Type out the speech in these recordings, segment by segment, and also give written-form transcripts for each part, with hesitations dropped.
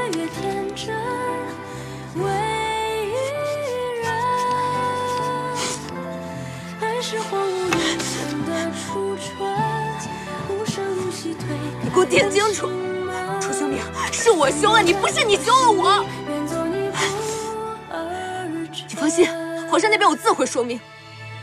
月天真，唯一人。爱是荒芜人间的初春，无声无息推开。 你给我听清楚，楚修明，是我凶了你，不是你凶了我。你放心，皇上那边我自会说明。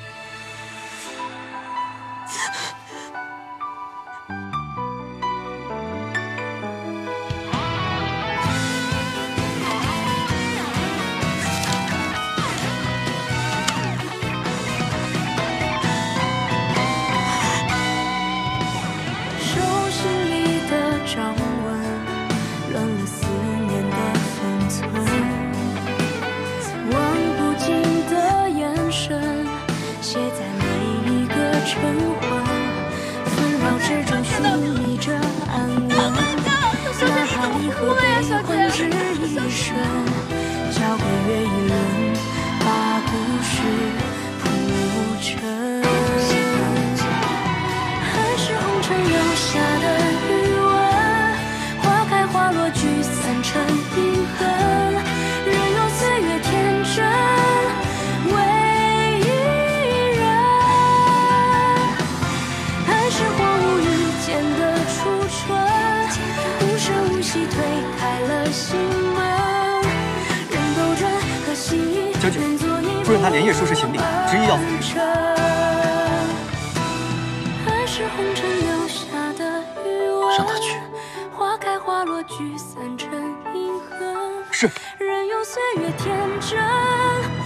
将军，夫人她连夜收拾行李，执意要走。 让她去。 是。 任由岁月天真。